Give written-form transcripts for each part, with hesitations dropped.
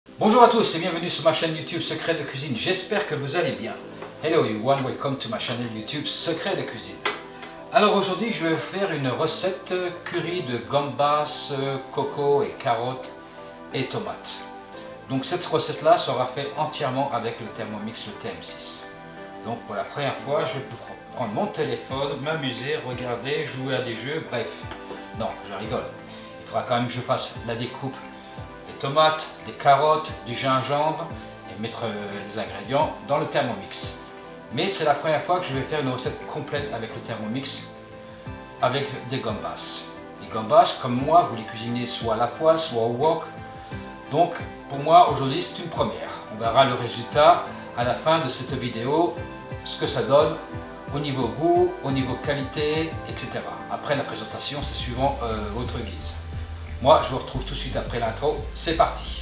Bonjour à tous et bienvenue sur ma chaîne YouTube Secrets de Cuisine. J'espère que vous allez bien. Hello everyone, welcome to my channel YouTube Secrets de Cuisine. Alors aujourd'hui je vais faire une recette curry de gambas, coco et carottes et tomates. Donc cette recette là sera faite entièrement avec le Thermomix, le TM6. Donc pour la première fois je peux prendre mon téléphone, m'amuser, regarder, jouer à des jeux, bref. Non, je rigole. Il faudra quand même que je fasse la découpe des tomates, des carottes, du gingembre et mettre les ingrédients dans le Thermomix. Mais c'est la première fois que je vais faire une recette complète avec le Thermomix avec des gambas. Les gambas, comme moi, vous les cuisinez soit à la poêle, soit au wok. Donc pour moi aujourd'hui c'est une première. On verra le résultat à la fin de cette vidéo, ce que ça donne au niveau goût, au niveau qualité, etc. Après la présentation, c'est suivant votre guise. Moi, je vous retrouve tout de suite après l'intro. C'est parti!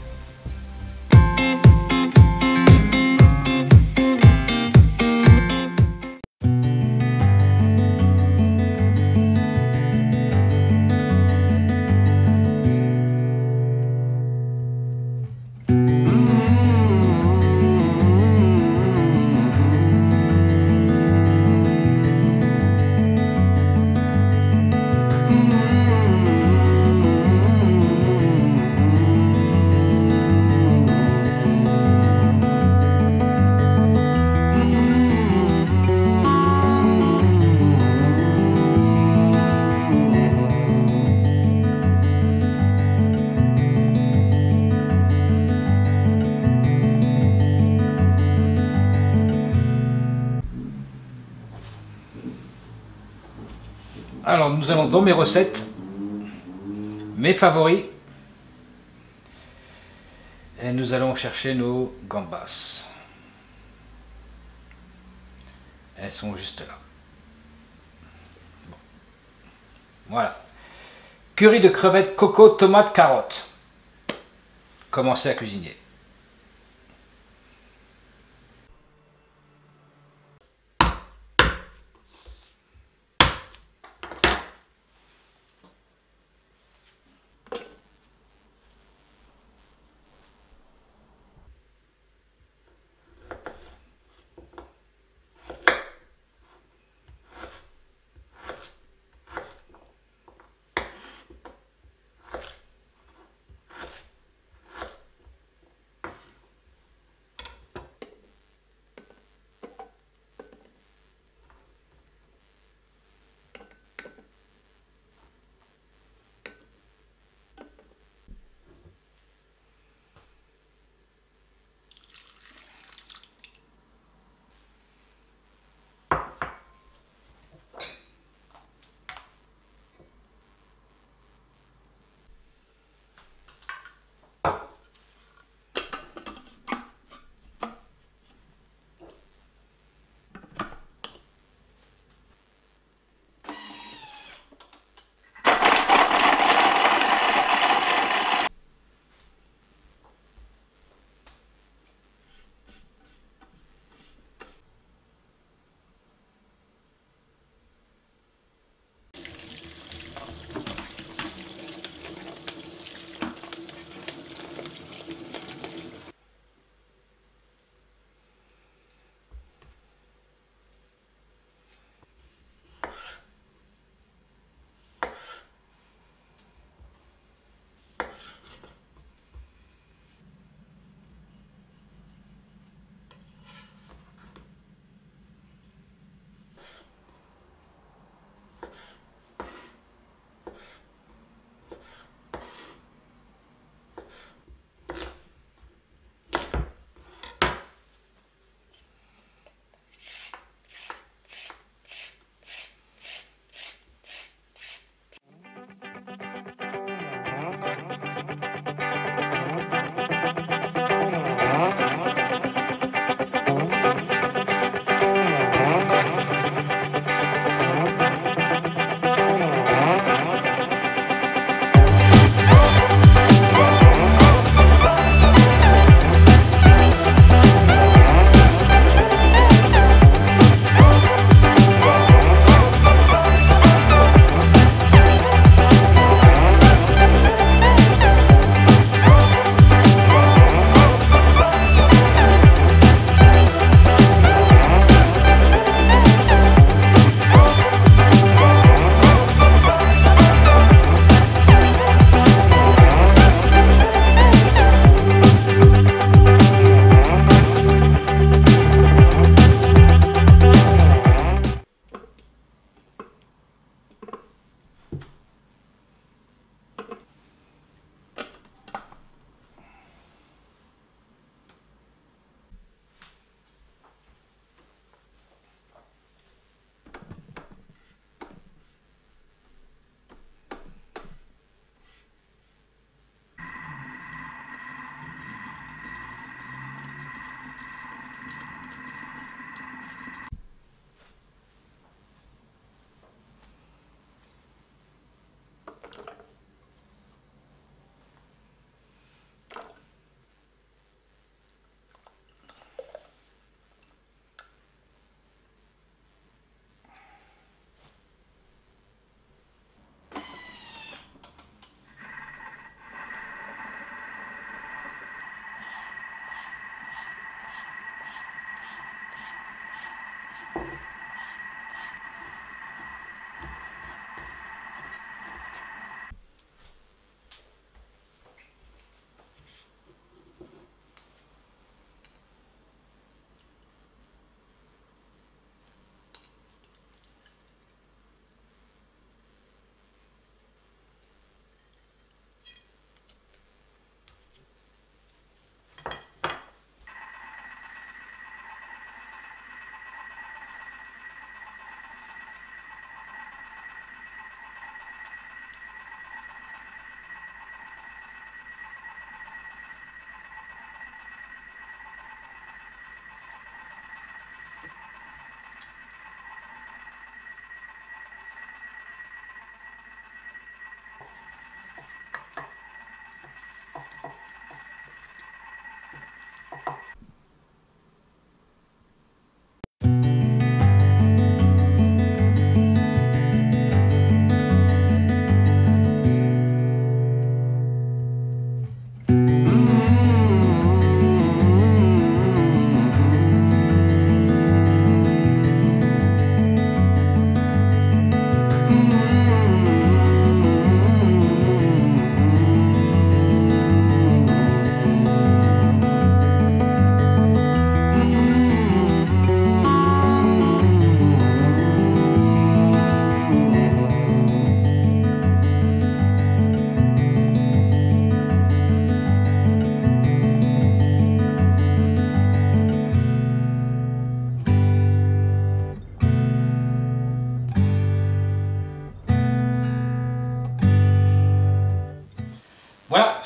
Alors nous allons dans mes recettes, mes favoris, et nous allons chercher nos gambas. Elles sont juste là. Bon. Voilà. Curry de crevettes, coco, tomates, carottes. Commencez à cuisiner.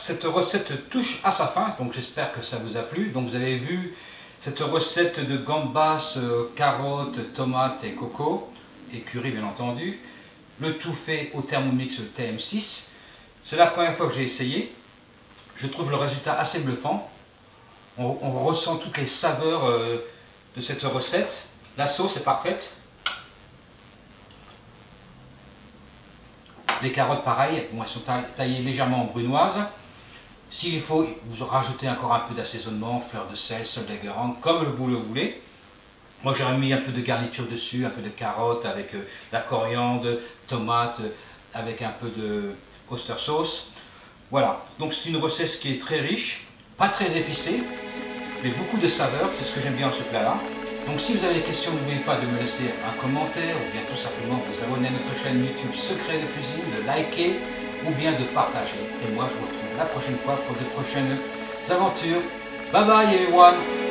cette recette touche à sa fin, donc j'espère que ça vous a plu. Donc vous avez vu cette recette de gambas, carottes, tomates et coco, et curry bien entendu. Le tout fait au Thermomix TM6. C'est la première fois que j'ai essayé. Je trouve le résultat assez bluffant. On ressent toutes les saveurs de cette recette. La sauce est parfaite. Les carottes pareil, bon, elles sont taillées légèrement en brunoise. S'il faut, vous rajoutez encore un peu d'assaisonnement, fleur de sel, sel de Guérande, comme vous le voulez. Moi j'aurais mis un peu de garniture dessus, un peu de carottes avec la coriandre, tomates, avec un peu de oyster sauce. Voilà, donc c'est une recette qui est très riche, pas très épicée, mais beaucoup de saveurs, c'est ce que j'aime bien dans ce plat-là. Donc si vous avez des questions, n'oubliez pas de me laisser un commentaire ou bien tout simplement vous abonner à notre chaîne YouTube Secrets de Cuisine, de liker ou bien de partager. Et moi je vous retrouve la prochaine fois pour de prochaines aventures. Bye bye everyone!